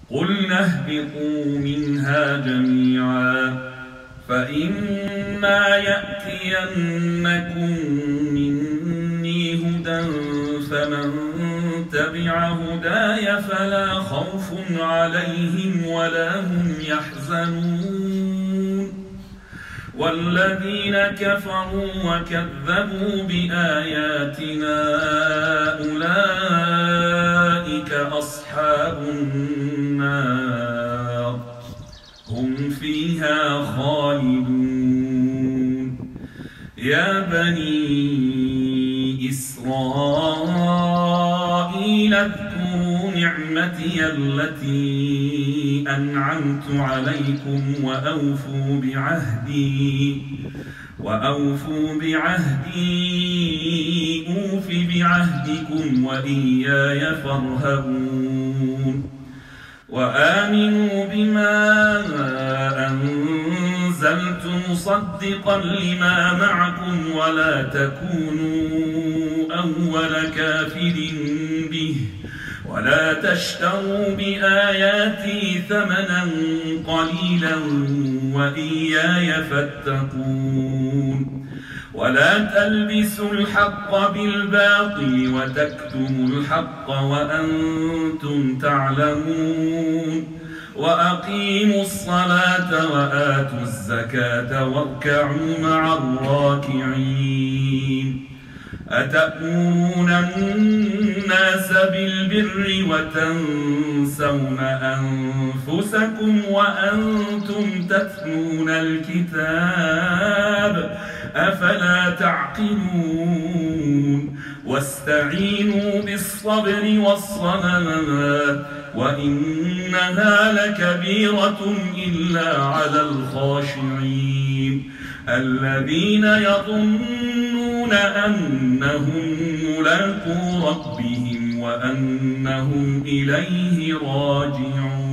قلنا اهبطوا منها جميعا فإما يأتينكم مني هدى فمن تبع هداي فلا خوف عليهم ولا هم يحزنون والذين كفروا وكذبوا بآياتنا أولئك أصحاب النار هم فيها خالدون يا بني إسرائيل اذكروا نعمتي التي أنعمت عليكم وأوفوا بعهدي أوف بعهدكم وإياي فارهبون وآمنوا بما أنزلت مصدقا لما معكم ولا تكونوا أول كافر به ولا تشتروا بآياتي ثمنا قليلا وإياي فاتقون ولا تلبسوا الحق بالباطل وتكتموا الحق وأنتم تعلمون وأقيموا الصلاة وآتوا الزكاة واركعوا مع الراكعين أتأمرون الناس بالبر وتنسون أنفسكم وأنتم تتلون الكتاب أفلا تعقلون واستعينوا بالصبر والصلاة وإنها لكبيرة إلا على الخاشعين الذين يظنون أنهم ملاقو ربهم وأنهم إليه راجعون.